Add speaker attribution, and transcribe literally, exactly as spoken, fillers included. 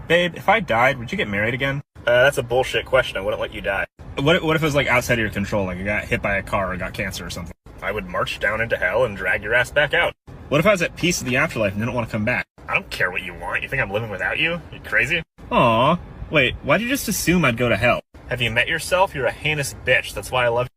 Speaker 1: Babe, if I died, would you get married again?
Speaker 2: Uh, that's a bullshit question. I wouldn't let you die.
Speaker 1: What, what if it was like outside of your control, like you got hit by a car or got cancer or something?
Speaker 2: I would march down into hell and drag your ass back out.
Speaker 1: What if I was at peace in the afterlife and didn't want to come back?
Speaker 2: I don't care what you want. You think I'm living without you? You crazy?
Speaker 1: Aw. Wait, why'd you just assume I'd go to hell?
Speaker 2: Have you met yourself? You're a heinous bitch. That's why I love you.